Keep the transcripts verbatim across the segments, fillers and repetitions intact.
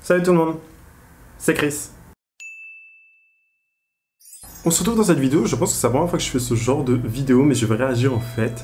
Salut tout le monde, c'est Chris. On se retrouve dans cette vidéo, je pense que c'est la première fois que je fais ce genre de vidéo, mais je vais réagir en fait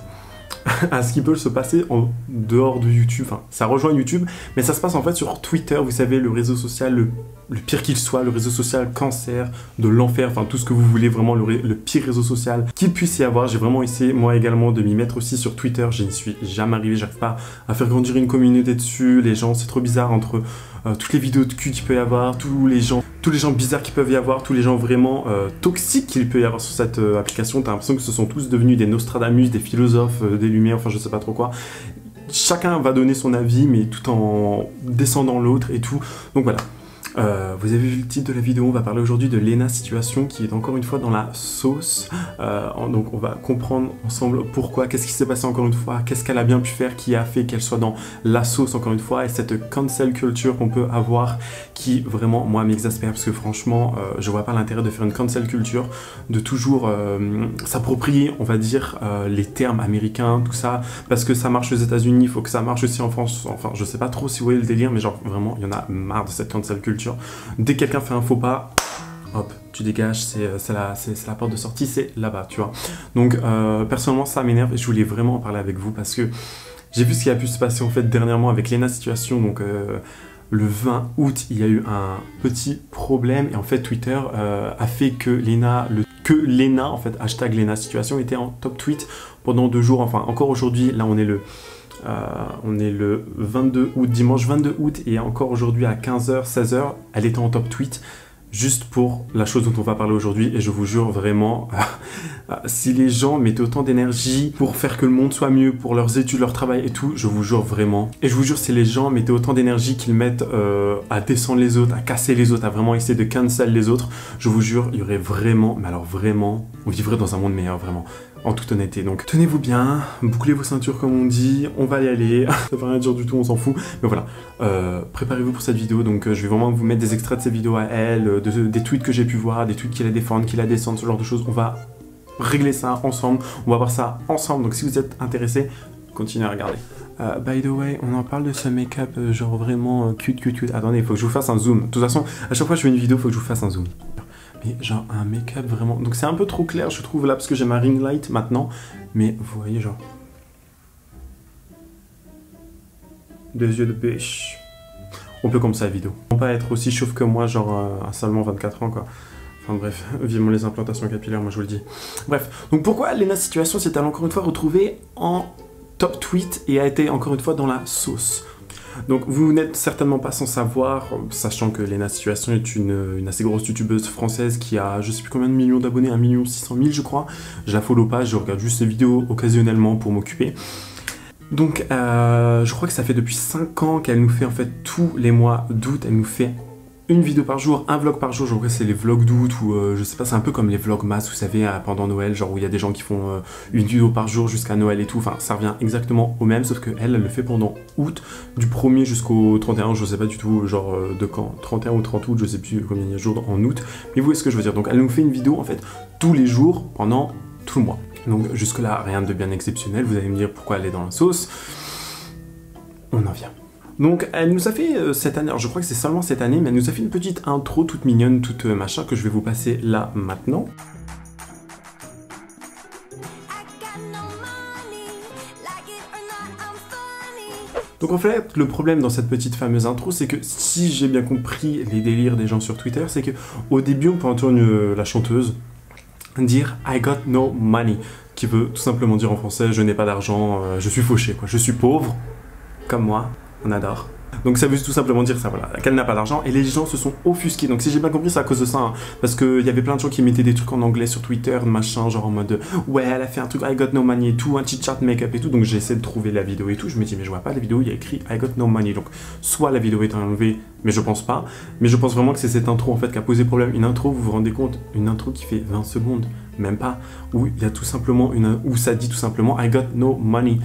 à ce qui peut se passer en dehors de YouTube. Enfin, ça rejoint YouTube, mais ça se passe en fait sur Twitter, vous savez, le réseau social le, le pire qu'il soit, le réseau social cancer, de l'enfer, enfin tout ce que vous voulez, vraiment le, le pire réseau social qu'il puisse y avoir. J'ai vraiment essayé, moi également, de m'y mettre aussi sur Twitter. Je n'y suis jamais arrivé, j'arrive pas à faire grandir une communauté dessus. Les gens, c'est trop bizarre entre euh, toutes les vidéos de cul qu'il peut y avoir, tous les gens, tous les gens bizarres qu'il peut y avoir, tous les gens vraiment euh, toxiques qu'il peut y avoir sur cette euh, application. T'as l'impression que ce sont tous devenus des Nostradamus, des philosophes, euh, des lumières, enfin je sais pas trop quoi. Chacun va donner son avis, mais tout en descendant l'autre et tout. Donc voilà. Euh, vous avez vu le titre de la vidéo, on va parler aujourd'hui de Lena Situation qui est encore une fois dans la sauce. Euh, donc on va comprendre ensemble pourquoi, qu'est-ce qui s'est passé encore une fois, qu'est-ce qu'elle a bien pu faire, qui a fait qu'elle soit dans la sauce encore une fois, et cette cancel culture qu'on peut avoir qui vraiment moi m'exaspère parce que franchement euh, je vois pas l'intérêt de faire une cancel culture, de toujours euh, s'approprier on va dire euh, les termes américains, tout ça, parce que ça marche aux États-Unis, il faut que ça marche aussi en France. Enfin je sais pas trop si vous voyez le délire, mais genre vraiment il y en a marre de cette cancel culture. Dès que quelqu'un fait un faux pas, hop, tu dégages, c'est la, la porte de sortie, c'est là-bas, tu vois. Donc, euh, personnellement, ça m'énerve et je voulais vraiment en parler avec vous parce que j'ai vu ce qui a pu se passer en fait dernièrement avec Lena Situation. Donc, euh, le vingt août, il y a eu un petit problème et en fait, Twitter euh, a fait que Lena, le, que Lena, en fait, hashtag Lena Situation était en top tweet pendant deux jours. Enfin, encore aujourd'hui, là, on est le... Euh, on est le vingt-deux août, dimanche vingt-deux août, et encore aujourd'hui à quinze heures, seize heures, elle était en top tweet juste pour la chose dont on va parler aujourd'hui. Et je vous jure vraiment, euh, si les gens mettaient autant d'énergie pour faire que le monde soit mieux, pour leurs études, leur travail et tout, je vous jure vraiment. Et je vous jure, si les gens mettaient autant d'énergie qu'ils mettent euh, à descendre les autres, à casser les autres, à vraiment essayer de cancel les autres, je vous jure, il y aurait vraiment, mais alors vraiment, on vivrait dans un monde meilleur, vraiment. En toute honnêteté, donc tenez-vous bien, bouclez vos ceintures comme on dit, on va y aller, ça veut rien dire du tout, on s'en fout, mais voilà, euh, préparez-vous pour cette vidéo, donc euh, je vais vraiment vous mettre des extraits de ces vidéos à elle, de, de, des tweets que j'ai pu voir, des tweets qui la défendent, qui la descendent, ce genre de choses, on va régler ça ensemble, on va voir ça ensemble, donc si vous êtes intéressés, continuez à regarder. Uh, by the way, on en parle de ce make-up, euh, genre vraiment euh, cute, cute, cute, attendez, il faut que je vous fasse un zoom, de toute façon, à chaque fois que je fais une vidéo, il faut que je vous fasse un zoom. Mais genre un make-up vraiment... Donc c'est un peu trop clair je trouve là parce que j'ai ma ring light maintenant. Mais vous voyez genre... Des yeux de pêche. On peut comme ça la vidéo. On peut pas être aussi chauve que moi genre euh, à seulement vingt-quatre ans quoi. Enfin bref, vivement les implantations capillaires moi je vous le dis. Bref, donc pourquoi Lena Situation s'est-elle encore une fois retrouvée en top tweet et a été encore une fois dans la sauce? Donc vous n'êtes certainement pas sans savoir, sachant que Lena Situation est une, une assez grosse youtubeuse française qui a je sais plus combien de millions d'abonnés, un million six cent mille je crois. Je la follow pas, je regarde juste ses vidéos occasionnellement pour m'occuper. Donc euh, je crois que ça fait depuis cinq ans qu'elle nous fait en fait tous les mois d'août, elle nous fait une vidéo par jour, un vlog par jour. Je crois que c'est les vlogs d'août ou euh, je sais pas, c'est un peu comme les vlogmas, vous savez, euh, pendant Noël, genre où il y a des gens qui font euh, une vidéo par jour jusqu'à Noël et tout. Enfin, ça revient exactement au même, sauf que elle, elle le fait pendant août, du premier jusqu'au trente et un, je sais pas du tout, genre euh, de quand, trente et un ou trente août, je sais plus combien il y a de jours en août. Mais vous voyez ce que je veux dire. Donc elle nous fait une vidéo en fait tous les jours pendant tout le mois. Donc jusque là, rien de bien exceptionnel. Vous allez me dire pourquoi elle est dans la sauce. On en vient. Donc elle nous a fait euh, cette année, alors je crois que c'est seulement cette année, mais elle nous a fait une petite intro toute mignonne, toute euh, machin, que je vais vous passer là maintenant. Donc en fait, le problème dans cette petite fameuse intro, c'est que si j'ai bien compris les délires des gens sur Twitter, c'est que au début on peut entendre une, la chanteuse dire I got no money, qui veut tout simplement dire en français je n'ai pas d'argent, euh, je suis fauché quoi, je suis pauvre, comme moi. On adore. Donc ça veut tout simplement dire ça, voilà, qu'elle n'a pas d'argent et les gens se sont offusqués. Donc si j'ai bien compris, c'est à cause de ça, hein, parce qu'il y avait plein de gens qui mettaient des trucs en anglais sur Twitter, machin, genre en mode ouais, elle a fait un truc I got no money et tout, un petit chart make-up et tout. Donc j'ai essayé de trouver la vidéo et tout. Je me dis mais je vois pas la vidéo, il y a écrit I got no money. Donc soit la vidéo est enlevée, mais je pense pas. Mais je pense vraiment que c'est cette intro en fait qui a posé problème. Une intro, vous vous rendez compte, une intro qui fait vingt secondes, même pas, où il y a tout simplement une, où ça dit tout simplement I got no money.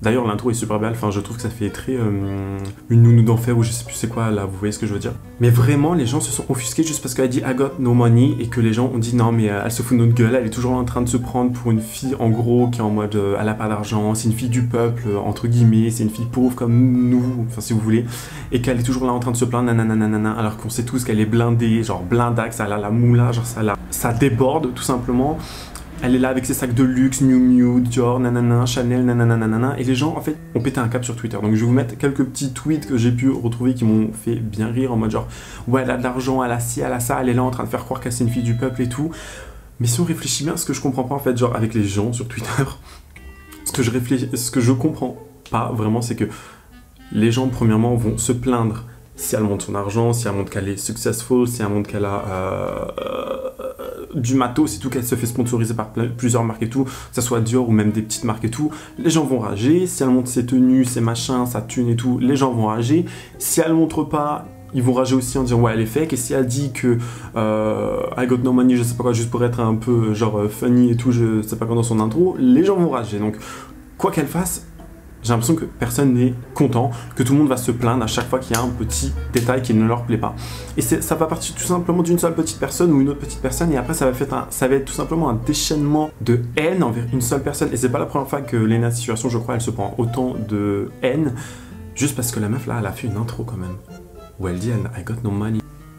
D'ailleurs, l'intro est super belle, enfin, je trouve que ça fait très euh, une nounou d'enfer ou je sais plus c'est quoi là, vous voyez ce que je veux dire. Mais vraiment, les gens se sont offusqués juste parce qu'elle dit I got no money et que les gens ont dit non, mais euh, elle se fout de notre gueule, elle est toujours en train de se prendre pour une fille en gros qui est en mode euh, elle a pas d'argent, c'est une fille du peuple, euh, entre guillemets, c'est une fille pauvre comme nous, enfin, si vous voulez, et qu'elle est toujours là en train de se plaindre, nanana, alors qu'on sait tous qu'elle est blindée, genre blindax, elle a la moula, genre ça, la, ça déborde tout simplement. Elle est là avec ses sacs de luxe, Miu Miu, Dior, nanana, Chanel, nanana, nanana. Et les gens, en fait, ont pété un cap sur Twitter. Donc je vais vous mettre quelques petits tweets que j'ai pu retrouver qui m'ont fait bien rire en mode genre, ouais, elle a de l'argent, elle a ci, elle a ça, elle est là en train de faire croire qu'elle c'est une fille du peuple et tout. Mais si on réfléchit bien, ce que je comprends pas en fait, genre avec les gens sur Twitter, ce que je réfléchis, ce que je comprends pas vraiment, c'est que les gens, premièrement, vont se plaindre si elle montre son argent, si elle montre qu'elle est successful, si elle montre qu'elle a euh, euh, du matos et tout, qu'elle se fait sponsoriser par plusieurs marques et tout, que ce soit Dior ou même des petites marques et tout, les gens vont rager. Si elle montre ses tenues, ses machins, sa thune et tout, les gens vont rager. Si elle montre pas, ils vont rager aussi en disant ouais elle est fake. Et si elle dit que euh, I got no money, je sais pas quoi, juste pour être un peu genre funny et tout, je sais pas quoi dans son intro, les gens vont rager. Donc quoi qu'elle fasse, j'ai l'impression que personne n'est content, que tout le monde va se plaindre à chaque fois qu'il y a un petit détail qui ne leur plaît pas. Et ça va partir tout simplement d'une seule petite personne ou une autre petite personne, et après ça va, faire un, ça va être tout simplement un déchaînement de haine envers une seule personne. Et c'est pas la première fois que Lena Situation, je crois, elle se prend autant de haine, juste parce que la meuf là, elle a fait une intro quand même, où elle dit I got no money.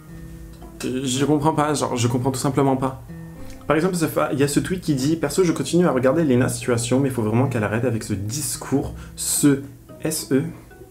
Je comprends pas, genre je comprends tout simplement pas. Par exemple, il y a ce tweet qui dit « Perso, je continue à regarder Lena Situation, mais il faut vraiment qu'elle arrête avec ce discours, ce S E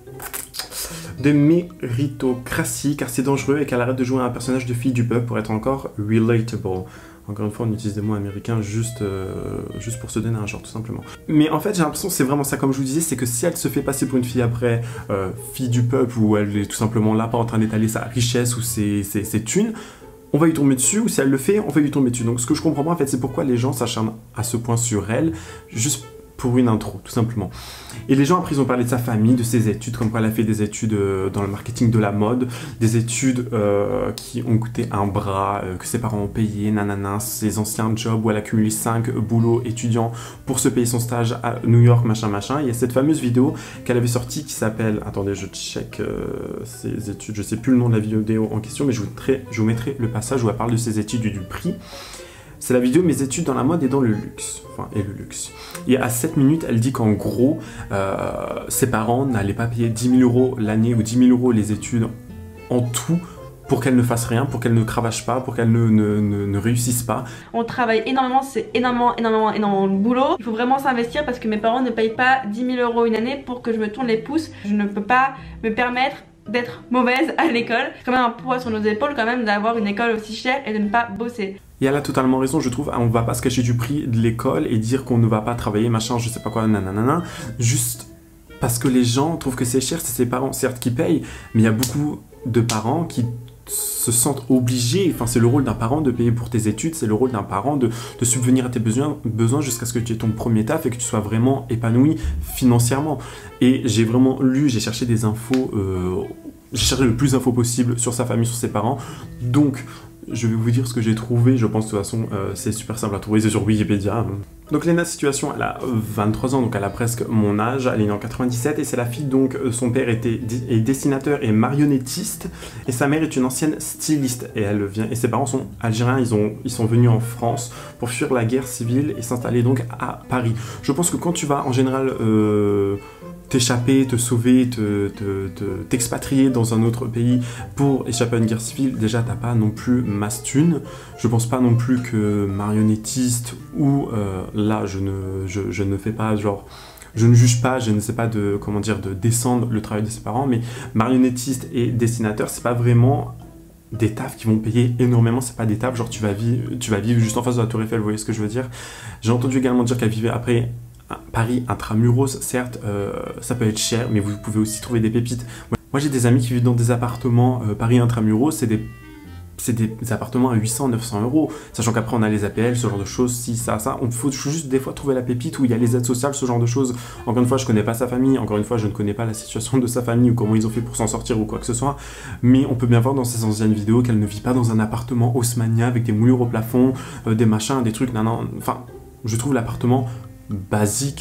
de méritocratie, car c'est dangereux et qu'elle arrête de jouer un personnage de fille du peuple pour être encore relatable. » Encore une fois, on utilise des mots américains juste, euh, juste pour se donner un genre, tout simplement. Mais en fait, j'ai l'impression que c'est vraiment ça, comme je vous disais, c'est que si elle se fait passer pour une fille après, euh, fille du peuple, ou elle est tout simplement là, pas en train d'étaler sa richesse ou ses, ses, ses thunes, on va lui tomber dessus, ou si elle le fait, on va lui tomber dessus. Donc ce que je comprends pas en fait, c'est pourquoi les gens s'acharnent à ce point sur elle, juste pour une intro, tout simplement. Et les gens après ils ont parlé de sa famille, de ses études, comme quoi elle a fait des études euh, dans le marketing de la mode, des études euh, qui ont coûté un bras, euh, que ses parents ont payé, nanana, ses anciens jobs où elle a cumulé cinq boulots étudiants pour se payer son stage à New York, machin, machin. Il y a cette fameuse vidéo qu'elle avait sortie qui s'appelle, attendez, je check euh, ses études, je sais plus le nom de la vidéo en question, mais je vous, mettrai, je vous mettrai le passage où elle parle de ses études et du prix. C'est la vidéo « Mes études dans la mode et dans le luxe ». Enfin, et le luxe. Et à sept minutes, elle dit qu'en gros, euh, ses parents n'allaient pas payer dix mille euros l'année ou dix mille euros les études en tout pour qu'elle ne fasse rien, pour qu'elle ne cravache pas, pour qu'elle ne, ne, ne, ne réussisse pas. On travaille énormément, c'est énormément, énormément, énormément de boulot. Il faut vraiment s'investir parce que mes parents ne payent pas dix mille euros une année pour que je me tourne les pouces. Je ne peux pas me permettre d'être mauvaise à l'école. C'est quand même un poids sur nos épaules quand même d'avoir une école aussi chère et de ne pas bosser. Et elle a totalement raison, je trouve. On va pas se cacher du prix de l'école et dire qu'on ne va pas travailler, machin, je sais pas quoi, nanana. Juste parce que les gens trouvent que c'est cher, c'est ses parents, certes, qui payent, mais il y a beaucoup de parents qui se sentent obligés, enfin c'est le rôle d'un parent de payer pour tes études, c'est le rôle d'un parent de, de subvenir à tes besoins, besoins jusqu'à ce que tu aies ton premier taf et que tu sois vraiment épanoui financièrement. Et j'ai vraiment lu, j'ai cherché des infos, euh, j'ai cherché le plus d'infos possible sur sa famille, sur ses parents, donc je vais vous dire ce que j'ai trouvé, je pense de toute façon euh, c'est super simple à trouver, c'est sur Wikipédia. Donc Lena Situation, elle a vingt-trois ans, donc elle a presque mon âge, elle est née en quatre-vingt-dix-sept et c'est la fille, donc son père était est dessinateur et marionnettiste et sa mère est une ancienne styliste et elle vient et ses parents sont algériens, ils, ont, ils sont venus en France pour fuir la guerre civile et s'installer donc à Paris. Je pense que quand tu vas en général euh, t'échapper, te sauver, te, te, te, t'expatrier dans un autre pays pour échapper à une guerre civile, déjà t'as pas non plus masse thune. Je pense pas non plus que marionnettiste ou euh, là je ne, je, je ne fais pas genre, je ne juge pas, je ne sais pas de comment dire de descendre le travail de ses parents, mais marionnettiste et dessinateur c'est pas vraiment des tafs qui vont payer énormément, c'est pas des tafs genre tu vas vivre, tu vas vivre juste en face de la Tour Eiffel, vous voyez ce que je veux dire. J'ai entendu également dire qu'elle vivait après Paris intramuros, certes, euh, ça peut être cher, mais vous pouvez aussi trouver des pépites. Moi, j'ai des amis qui vivent dans des appartements euh, Paris intramuros, c'est des, c'est des appartements à huit cents, neuf cents euros, sachant qu'après on a les A P L, ce genre de choses, si, ça, ça. Il faut juste des fois trouver la pépite où il y a les aides sociales, ce genre de choses. Encore une fois, je connais pas sa famille, encore une fois, je ne connais pas la situation de sa famille ou comment ils ont fait pour s'en sortir ou quoi que ce soit, mais on peut bien voir dans ses anciennes vidéos qu'elle ne vit pas dans un appartement haussmannien avec des moulures au plafond, euh, des machins, des trucs, non, non, enfin, je trouve l'appartement basique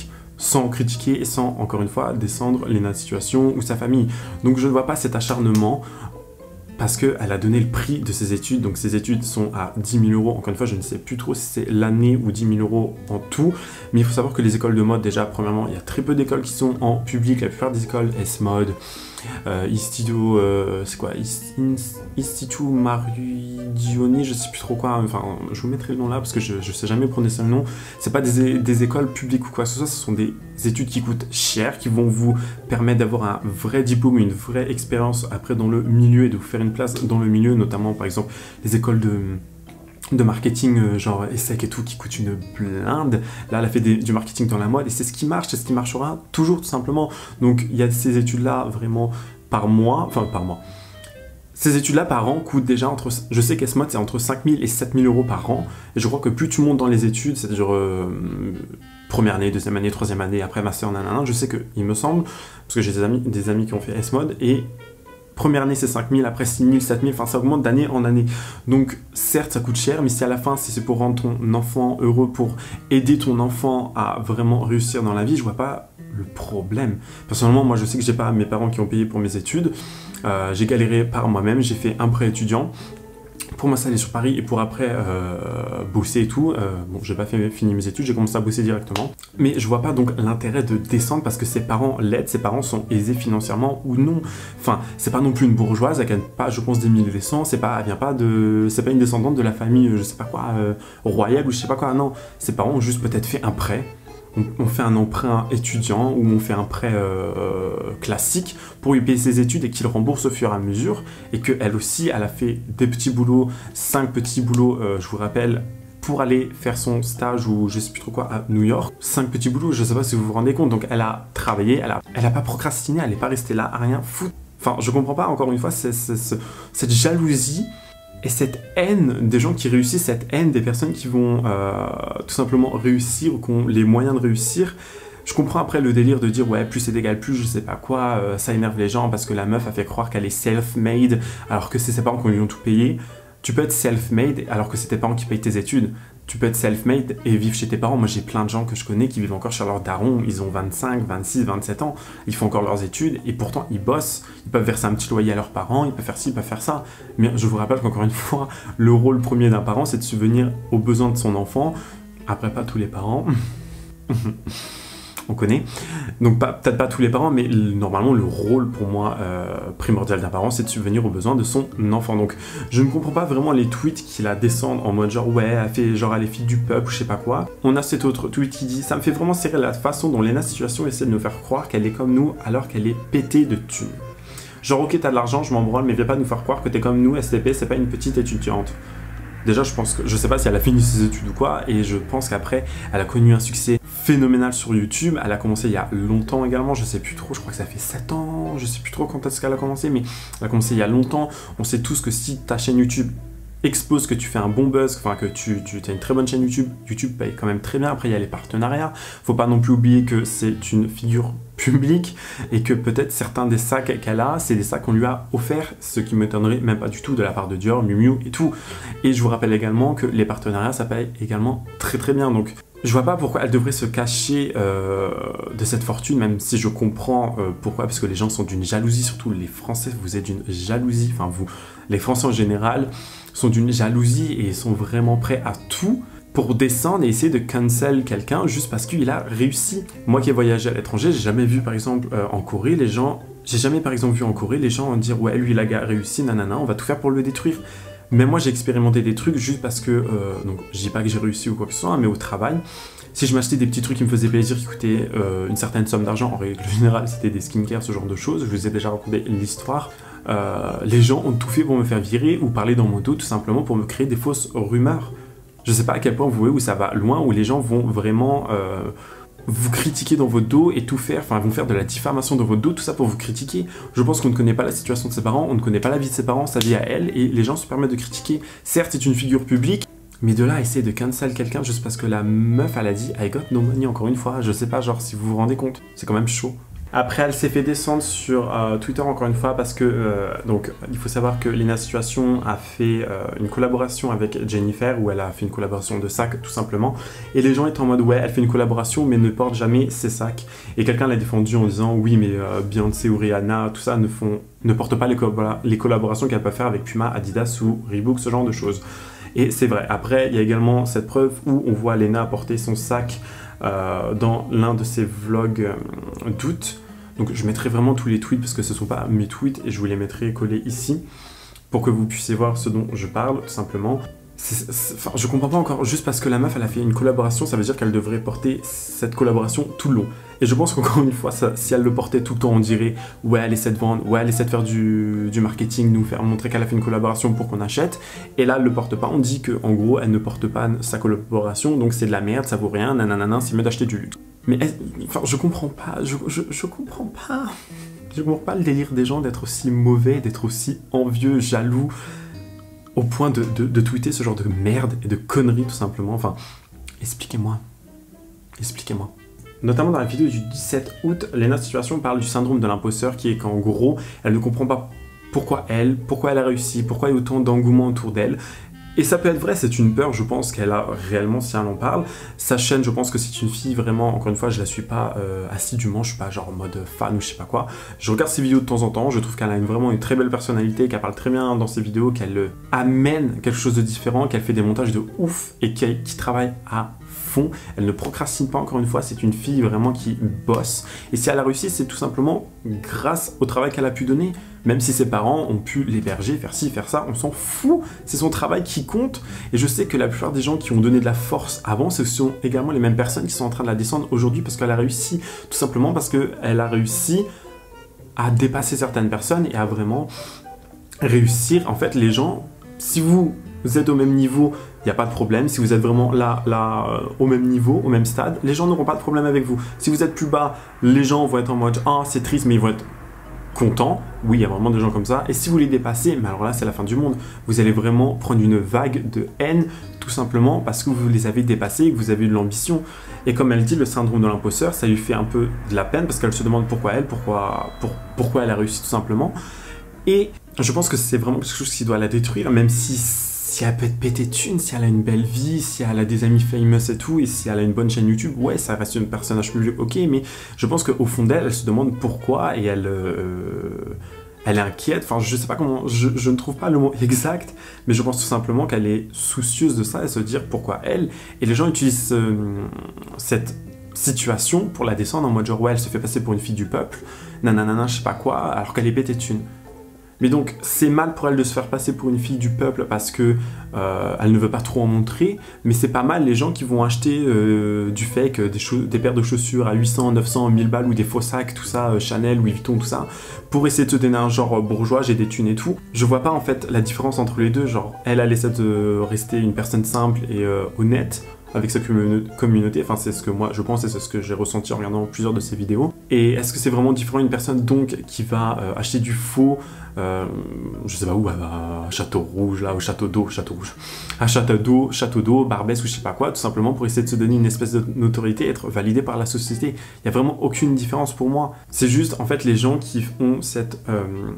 sans critiquer et sans, encore une fois, descendre Lena Situation ou sa famille. Donc je ne vois pas cet acharnement parce qu'elle a donné le prix de ses études. Donc ses études sont à dix mille euros. Encore une fois, je ne sais plus trop si c'est l'année ou dix mille euros en tout. Mais il faut savoir que les écoles de mode, déjà, premièrement, il y a très peu d'écoles qui sont en public. La plupart des écoles, S-Mode, euh, Institut, euh, c'est quoi, Institut Marigioni, je sais plus trop quoi. Enfin, je vous mettrai le nom là parce que je ne sais jamais prononcer le nom. C'est pas des, des écoles publiques ou quoi que ce soit. Ce sont des études qui coûtent cher, qui vont vous permettre d'avoir un vrai diplôme, une vraie expérience après dans le milieu et de vous faire une place dans le milieu, notamment par exemple les écoles de de marketing euh, genre ESSEC et tout qui coûtent une blinde. Là elle a fait des, du marketing dans la mode et c'est ce qui marche, c'est ce qui marchera toujours tout simplement. Donc il y a ces études là vraiment par mois, enfin par mois. Ces études-là par an coûtent déjà entre, je sais qu'S-Mode c'est entre cinq mille et sept mille euros par an, et je crois que plus tu montes dans les études, c'est-à-dire euh, première année, deuxième année, troisième année, après master, nanana, je sais que, il me semble, parce que j'ai des amis, des amis qui ont fait S-Mode, et première année c'est cinq mille, après six mille, sept mille, enfin ça augmente d'année en année. Donc certes ça coûte cher, mais si à la fin si c'est pour rendre ton enfant heureux, pour aider ton enfant à vraiment réussir dans la vie, je vois pas le problème. Personnellement moi je sais que j'ai pas mes parents qui ont payé pour mes études, euh, j'ai galéré par moi-même, j'ai fait un prêt étudiant pour m'installer sur Paris et pour après euh, bosser et tout. Euh, bon, j'ai pas fait, fini mes études, j'ai commencé à bosser directement. Mais je vois pas donc l'intérêt de descendre parce que ses parents l'aident, ses parents sont aisés financièrement ou non. Enfin, c'est pas non plus une bourgeoise, elle gagne pas, je pense, des mille deux cents, c'est pas, elle vient pas de, c'est pas une descendante de la famille, je sais pas quoi, euh, royale ou je sais pas quoi. Non, ses parents ont juste peut-être fait un prêt. On fait un emprunt étudiant ou on fait un prêt euh, classique pour lui payer ses études et qu'il rembourse au fur et à mesure, et qu'elle aussi, elle a fait des petits boulots, cinq petits boulots, euh, je vous rappelle, pour aller faire son stage ou je sais plus trop quoi à New York. Cinq petits boulots, je sais pas si vous vous rendez compte. Donc elle a travaillé, elle a, elle a pas procrastiné, elle est pas restée là à rien foutre. Enfin, je comprends pas, encore une fois, c'est, c'est, c'est, cette jalousie et cette haine des gens qui réussissent, cette haine des personnes qui vont euh, tout simplement réussir ou qui ont les moyens de réussir. Je comprends après le délire de dire ouais, plus c'est égal plus, je sais pas quoi, euh, ça énerve les gens parce que la meuf a fait croire qu'elle est self-made alors que c'est ses parents qui lui ont tout payé. Tu peux être self-made alors que c'est tes parents qui payent tes études. Tu peux être self-made et vivre chez tes parents. Moi, j'ai plein de gens que je connais qui vivent encore chez leurs darons. Ils ont vingt-cinq, vingt-six, vingt-sept ans. Ils font encore leurs études et pourtant, ils bossent. Ils peuvent verser un petit loyer à leurs parents. Ils peuvent faire ci, ils peuvent faire ça. Mais je vous rappelle qu'encore une fois, le rôle premier d'un parent, c'est de subvenir aux besoins de son enfant. Après, pas tous les parents. On connaît. Donc peut-être pas tous les parents, mais normalement le rôle pour moi euh, primordial d'un parent, c'est de subvenir aux besoins de son enfant. Donc je ne comprends pas vraiment les tweets qui la descendent en mode genre ouais, elle fait genre elle est fille du peuple, je sais pas quoi. On a cet autre tweet qui dit ça me fait vraiment serrer la façon dont Lena Situation essaie de nous faire croire qu'elle est comme nous alors qu'elle est pétée de thunes. Genre ok t'as de l'argent, je m'en branle, mais viens pas nous faire croire que t'es comme nous, S T P, c'est pas une petite étudiante. Déjà, je pense que, je sais pas si elle a fini ses études ou quoi, et je pense qu'après, elle a connu un succès phénoménal sur YouTube. Elle a commencé il y a longtemps également, je sais plus trop, je crois que ça fait sept ans, je sais plus trop quand est-ce qu'elle a commencé, mais elle a commencé il y a longtemps. On sait tous que si ta chaîne YouTube explose, que tu fais un bon buzz, enfin que tu, tu as une très bonne chaîne YouTube, YouTube paye quand même très bien. Après, il y a les partenariats. Faut pas non plus oublier que c'est une figure publique et que peut-être certains des sacs qu'elle a, c'est des sacs qu'on lui a offerts, ce qui m'étonnerait même pas du tout de la part de Dior, Miu Miu et tout. Et je vous rappelle également que les partenariats, ça paye également très très bien. Donc, je vois pas pourquoi elle devrait se cacher euh, de cette fortune, même si je comprends euh, pourquoi, parce que les gens sont d'une jalousie, surtout les Français, vous êtes d'une jalousie, enfin vous, les Français en général, sont d'une jalousie et sont vraiment prêts à tout pour descendre et essayer de cancel quelqu'un juste parce qu'il a réussi. Moi qui ai voyagé à l'étranger, j'ai jamais vu par exemple euh, en Corée les gens, j'ai jamais par exemple vu en Corée les gens dire ouais lui il a réussi, nanana, on va tout faire pour le détruire. Mais moi j'ai expérimenté des trucs juste parce que, euh, donc je dis pas que j'ai réussi ou quoi que ce soit, mais au travail, si je m'achetais des petits trucs qui me faisaient plaisir, qui coûtaient euh, une certaine somme d'argent, en règle générale c'était des skincare, ce genre de choses, je vous ai déjà raconté l'histoire, euh, les gens ont tout fait pour me faire virer ou parler dans mon dos tout simplement pour me créer des fausses rumeurs. Je sais pas à quel point vous voyez où ça va loin, où les gens vont vraiment euh, vous critiquer dans votre dos et tout faire, enfin vont faire de la diffamation dans votre dos, tout ça pour vous critiquer. Je pense qu'on ne connaît pas la situation de ses parents, on ne connaît pas la vie de ses parents, sa vie à elle, et les gens se permettent de critiquer. Certes, c'est une figure publique, mais de là à essayer de cancel quelqu'un juste parce que la meuf, elle a dit « I got no money », encore une fois, je sais pas, genre si vous vous rendez compte, c'est quand même chaud. Après, elle s'est fait descendre sur euh, Twitter encore une fois parce que, euh, donc, il faut savoir que Lena Situation a fait euh, une collaboration avec Jennifer, où elle a fait une collaboration de sacs, tout simplement. Et les gens étaient en mode, ouais, elle fait une collaboration, mais ne porte jamais ses sacs. Et quelqu'un l'a défendu en disant, oui, mais euh, Beyoncé ou Rihanna, tout ça, ne, font, ne portent pas les, co les collaborations qu'elle peut faire avec Puma, Adidas ou Reebok, ce genre de choses. Et c'est vrai. Après, il y a également cette preuve où on voit Lena porter son sac euh, dans l'un de ses vlogs euh, d'août. Donc je mettrai vraiment tous les tweets parce que ce ne sont pas mes tweets et je vous les mettrai collés ici pour que vous puissiez voir ce dont je parle, tout simplement. C'est, c'est, enfin, je comprends pas encore, juste parce que la meuf elle a fait une collaboration, ça veut dire qu'elle devrait porter cette collaboration tout le long. Et je pense qu'encore une fois, ça, si elle le portait tout le temps, on dirait ouais, elle essaie de vendre, ouais, elle essaie de faire du, du marketing, nous faire montrer qu'elle a fait une collaboration pour qu'on achète. Et là, elle le porte pas, on dit qu'en gros, elle ne porte pas sa collaboration, donc c'est de la merde, ça vaut rien, nanana, c'est mieux d'acheter du luxe. Mais enfin, je comprends pas, je, je, je comprends pas. Je comprends pas le délire des gens d'être aussi mauvais, d'être aussi envieux, jaloux, au point de, de, de tweeter ce genre de merde et de conneries tout simplement. Enfin, expliquez-moi. Expliquez-moi. Notamment dans la vidéo du dix-sept août, Lena Situation parle du syndrome de l'imposteur, qui est qu'en gros, elle ne comprend pas pourquoi elle, pourquoi elle a réussi, pourquoi il y a autant d'engouement autour d'elle. Et ça peut être vrai, c'est une peur, je pense, qu'elle a réellement si elle en parle. Sa chaîne, je pense que c'est une fille vraiment, encore une fois, je la suis pas euh, assidûment, je suis pas genre en mode fan ou je sais pas quoi. Je regarde ses vidéos de temps en temps, je trouve qu'elle a une, vraiment une très belle personnalité, qu'elle parle très bien dans ses vidéos, qu'elle euh, amène quelque chose de différent, qu'elle fait des montages de ouf et qui, qui travaille à fond. Elle ne procrastine pas, encore une fois, c'est une fille vraiment qui bosse. Et si elle a réussi, c'est tout simplement grâce au travail qu'elle a pu donner. Même si ses parents ont pu l'héberger, faire ci, faire ça, on s'en fout. C'est son travail qui compte. Et je sais que la plupart des gens qui ont donné de la force avant, ce sont également les mêmes personnes qui sont en train de la descendre aujourd'hui parce qu'elle a réussi. Tout simplement parce qu'elle a réussi à dépasser certaines personnes et à vraiment réussir. En fait, les gens, si vous, vous êtes au même niveau, il n'y a pas de problème. Si vous êtes vraiment là, là euh, au même niveau, au même stade, les gens n'auront pas de problème avec vous. Si vous êtes plus bas, les gens vont être en mode « Ah, c'est triste », mais ils vont être content, oui, il y a vraiment des gens comme ça. Et si vous les dépassez, mais alors là, c'est la fin du monde. Vous allez vraiment prendre une vague de haine, tout simplement parce que vous les avez dépassés et que vous avez eu de l'ambition. Et comme elle dit, le syndrome de l'imposteur, ça lui fait un peu de la peine parce qu'elle se demande pourquoi elle, pourquoi, pour, pourquoi elle a réussi tout simplement. Et je pense que c'est vraiment quelque chose qui doit la détruire, même si si elle peut être pétée de thunes, si elle a une belle vie, si elle a des amis famous et tout, et si elle a une bonne chaîne YouTube, ouais, ça reste un personnage public, ok, mais je pense qu'au fond d'elle, elle se demande pourquoi, et elle, euh, elle est inquiète, enfin, je sais pas comment, je, je ne trouve pas le mot exact, mais je pense tout simplement qu'elle est soucieuse de ça, et se dire pourquoi elle, et les gens utilisent euh, cette situation pour la descendre en mode genre, ouais, elle se fait passer pour une fille du peuple, nanana, je sais pas quoi, alors qu'elle est pétée de thunes. Mais donc, c'est mal pour elle de se faire passer pour une fille du peuple parce que euh, elle ne veut pas trop en montrer, mais c'est pas mal les gens qui vont acheter euh, du fake, des, des paires de chaussures à huit cents, neuf cents, mille balles ou des faux sacs, tout ça, euh, Chanel, Louis Vuitton, tout ça, pour essayer de se donner un genre bourgeois, j'ai des thunes et tout. Je vois pas en fait la différence entre les deux, genre, elle, elle essaie de rester une personne simple et euh, honnête avec sa communauté, enfin c'est ce que moi je pense et c'est ce que j'ai ressenti en regardant plusieurs de ses vidéos. Et est-ce que c'est vraiment différent une personne donc qui va euh, acheter du faux, euh, je sais pas où, à Château Rouge, là, au Château d'eau, Château Rouge, à Château d'eau, Château d'eau, Barbès ou je sais pas quoi, tout simplement pour essayer de se donner une espèce de notoriété, être validé par la société. Il y a vraiment aucune différence pour moi. C'est juste en fait les gens qui ont cet euh,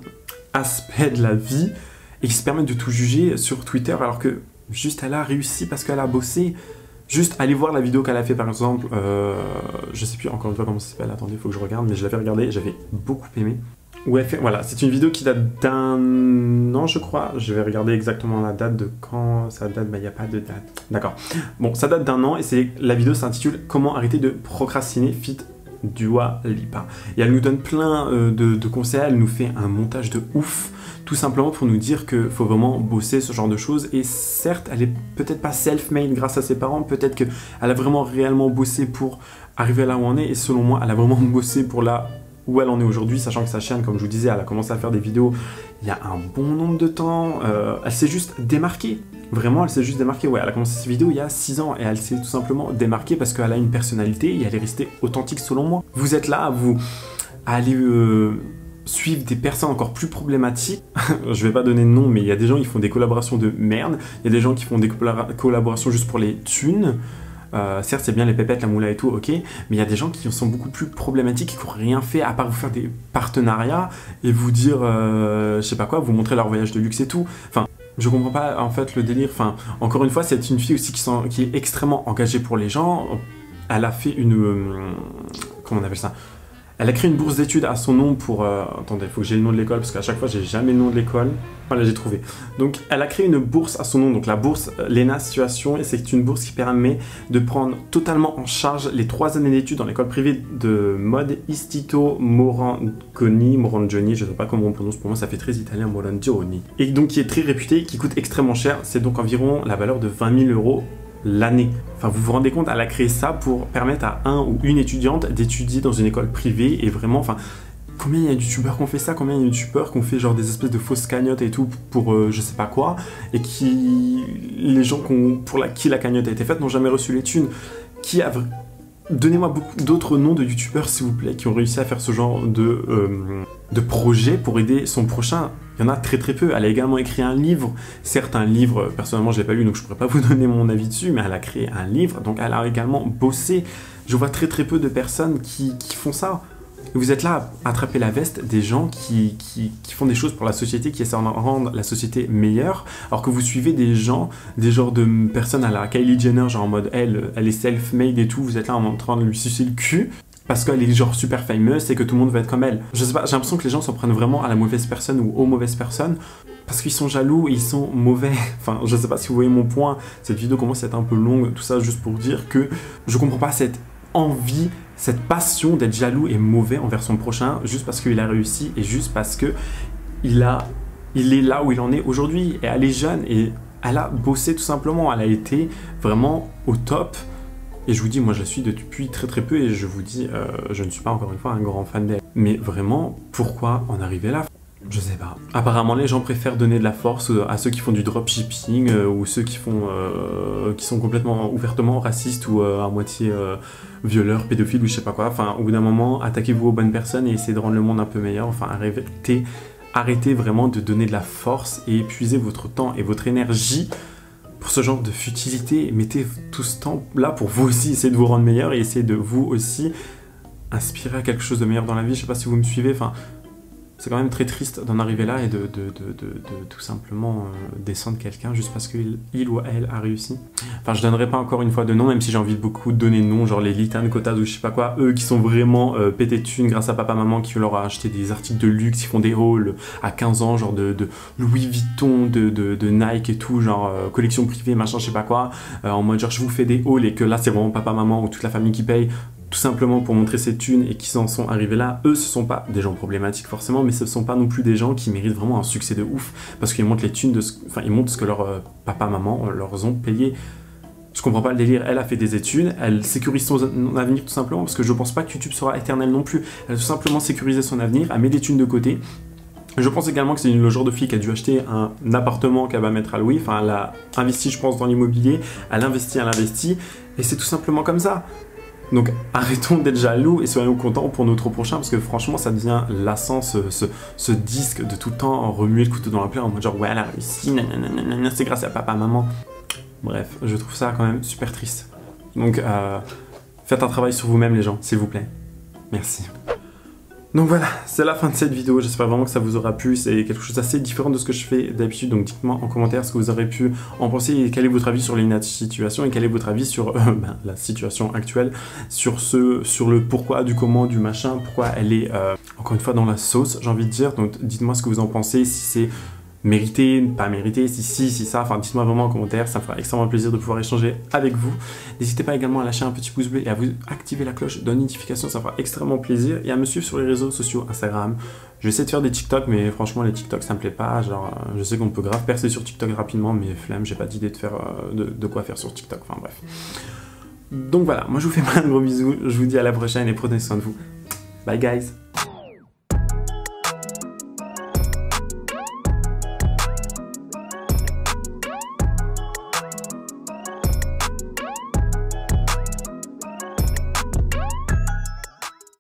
aspect de la vie et qui se permettent de tout juger sur Twitter alors que juste elle a réussi parce qu'elle a bossé. Juste aller voir la vidéo qu'elle a fait par exemple, euh, je sais plus encore une fois comment ça s'appelle, attendez, il faut que je regarde, mais je l'avais regardé, j'avais beaucoup aimé. Où elle fait, voilà, c'est une vidéo qui date d'un an je crois, je vais regarder exactement la date de quand ça date, bah il n'y a pas de date, d'accord. Bon, ça date d'un an et c'est la vidéo s'intitule « Comment arrêter de procrastiner fit Dua Lipa ». Et elle nous donne plein euh, de, de conseils, elle nous fait un montage de ouf, tout simplement pour nous dire qu'il faut vraiment bosser ce genre de choses. Et certes, elle est peut-être pas self-made grâce à ses parents, peut-être qu'elle a vraiment réellement bossé pour arriver là où on est. Et selon moi, elle a vraiment bossé pour là où elle en est aujourd'hui, sachant que sa chaîne, comme je vous disais, elle a commencé à faire des vidéos il y a un bon nombre de temps. Euh, elle s'est juste démarquée. Vraiment, elle s'est juste démarquée. Ouais, elle a commencé ses vidéos il y a six ans et elle s'est tout simplement démarquée parce qu'elle a une personnalité et elle est restée authentique selon moi. Vous êtes là à vous à aller euh, suivre des personnes encore plus problématiques. Je vais pas donner de nom, mais il y a des gens qui font des collaborations de merde. Il y a des gens qui font des collaborations juste pour les thunes. Euh, certes, c'est bien les pépettes, la moula et tout, ok, mais il y a des gens qui sont beaucoup plus problématiques, qui n'ont rien fait à part vous faire des partenariats et vous dire, euh, je sais pas quoi, vous montrer leur voyage de luxe et tout. Enfin, je comprends pas en fait le délire. Enfin, encore une fois, c'est une fille aussi qui, sont, qui est extrêmement engagée pour les gens. Elle a fait une... Euh, comment on appelle ça? Elle a créé une bourse d'études à son nom pour... Euh, attendez, il faut que j'ai le nom de l'école, parce qu'à chaque fois, j'ai jamais le nom de l'école. Voilà, j'ai trouvé. Donc, elle a créé une bourse à son nom. Donc, la bourse Lena Situation, et c'est une bourse qui permet de prendre totalement en charge les trois années d'études dans l'école privée de mode Istituto Morandini, Morandini, je ne sais pas comment on prononce, pour moi, ça fait très italien, Morandini. Et donc, qui est très réputé, qui coûte extrêmement cher. C'est donc environ la valeur de vingt mille euros l'année. Enfin, vous vous rendez compte, elle a créé ça pour permettre à un ou une étudiante d'étudier dans une école privée et vraiment, enfin, combien il y a de youtubeurs qui ont fait ça, combien il y a de youtubeurs qui ont fait genre des espèces de fausses cagnottes et tout pour euh, je sais pas quoi, et qui, les gens qui ont, pour la, qui la cagnotte a été faite n'ont jamais reçu les thunes. Qui a... Donnez-moi beaucoup d'autres noms de youtubeurs, s'il vous plaît, qui ont réussi à faire ce genre de, euh, de projet pour aider son prochain. Il y en a très très peu. Elle a également écrit un livre. Certes, un livre, personnellement, je ne l'ai pas lu, donc je ne pourrais pas vous donner mon avis dessus, mais elle a créé un livre, donc elle a également bossé. Je vois très très peu de personnes qui, qui font ça. Vous êtes là à attraper la veste des gens qui, qui, qui font des choses pour la société, qui essaient de rendre la société meilleure, alors que vous suivez des gens, des genres de personnes à la Kylie Jenner, genre en mode elle, elle est self-made et tout, vous êtes là en train de lui sucer le cul, parce qu'elle est genre super famous et que tout le monde veut être comme elle. Je sais pas, j'ai l'impression que les gens s'en prennent vraiment à la mauvaise personne ou aux mauvaises personnes, parce qu'ils sont jaloux et ils sont mauvais. Enfin, je sais pas si vous voyez mon point, cette vidéo commence à être un peu longue, tout ça juste pour dire que je comprends pas cette envie, cette passion d'être jaloux et mauvais envers son prochain juste parce qu'il a réussi et juste parce que il, a, il est là où il en est aujourd'hui. Et elle est jeune et elle a bossé tout simplement, elle a été vraiment au top. Et je vous dis, moi je la suis depuis très très peu et je vous dis, euh, je ne suis pas encore une fois un grand fan d'elle. Mais vraiment, pourquoi en arriver là ? Je sais pas. Apparemment, les gens préfèrent donner de la force à ceux qui font du dropshipping euh, ou ceux qui font, euh, qui sont complètement ouvertement racistes ou euh, à moitié euh, violeurs, pédophiles ou je sais pas quoi. Enfin, au bout d'un moment, attaquez-vous aux bonnes personnes et essayez de rendre le monde un peu meilleur. Enfin, arrêtez, arrêtez vraiment de donner de la force et épuisez votre temps et votre énergie pour ce genre de futilité. Mettez tout ce temps là pour vous aussi essayer de vous rendre meilleur et essayer de vous aussi inspirer à quelque chose de meilleur dans la vie. Je sais pas si vous me suivez. Enfin, c'est quand même très triste d'en arriver là et de, de, de, de, de tout simplement euh, descendre quelqu'un juste parce qu'il il ou elle a réussi. Enfin, je donnerai pas encore une fois de nom, même si j'ai envie de beaucoup de donner de noms, genre les Litan Cotaz ou je sais pas quoi, eux qui sont vraiment euh, pétés de thunes grâce à papa-maman qui leur a acheté des articles de luxe, ils font des hauls à quinze ans, genre de, de Louis Vuitton, de, de, de Nike et tout, genre euh, collection privée, machin, je sais pas quoi, euh, en mode genre je vous fais des hauls et que là c'est vraiment papa-maman ou toute la famille qui paye. Tout simplement pour montrer ces thunes et qui en sont arrivés là. Eux, ce sont pas des gens problématiques forcément, mais ce sont pas non plus des gens qui méritent vraiment un succès de ouf parce qu'ils montrent les thunes de ce... enfin, ils montrent ce que leur euh, papa, maman leur ont payé. Je comprends pas le délire. Elle a fait des études, elle sécurise son avenir tout simplement parce que je pense pas que YouTube sera éternel non plus. Elle a tout simplement sécurisé son avenir, elle met des thunes de côté. Je pense également que c'est le genre de fille qui a dû acheter un appartement qu'elle va mettre à louer. Enfin, elle a investi, je pense, dans l'immobilier. Elle investit, elle investit. Et c'est tout simplement comme ça. Donc arrêtons d'être jaloux et soyons contents pour notre prochain parce que franchement ça devient lassant ce, ce, ce disque de tout le temps remuer le couteau dans la plaie en mode genre ouais elle a réussi, nanana, c'est grâce à papa, maman. Bref, je trouve ça quand même super triste. Donc euh, faites un travail sur vous-même les gens, s'il vous plaît. Merci. Donc voilà, c'est la fin de cette vidéo, j'espère vraiment que ça vous aura plu, c'est quelque chose d'assez différent de ce que je fais d'habitude, donc dites-moi en commentaire ce que vous aurez pu en penser et quel est votre avis sur les situations et quel est votre avis sur euh, ben, la situation actuelle, sur, ce, sur le pourquoi, du comment, du machin, pourquoi elle est euh, encore une fois dans la sauce, j'ai envie de dire, donc dites-moi ce que vous en pensez, si c'est mérité, pas mérité, si si, si ça, enfin dites-moi vraiment en commentaire, ça me fera extrêmement plaisir de pouvoir échanger avec vous. N'hésitez pas également à lâcher un petit pouce bleu et à vous activer la cloche de notification, ça fera extrêmement plaisir, et à me suivre sur les réseaux sociaux, Instagram. Je vais essayer de faire des TikTok, mais franchement les TikTok ça me plaît pas, genre je sais qu'on peut grave percer sur TikTok rapidement, mais flemme, j'ai pas d'idée de faire euh, de, de quoi faire sur TikTok, enfin bref. Donc voilà, moi je vous fais plein de gros bisous, je vous dis à la prochaine et prenez soin de vous. Bye guys.